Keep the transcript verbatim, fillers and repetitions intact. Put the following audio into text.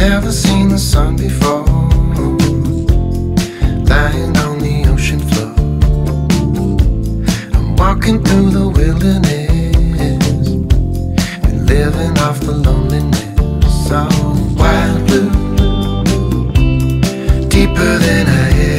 never seen the sun before, lying on the ocean floor. I'm walking through the wilderness and living off the loneliness. So wild blue, deeper than I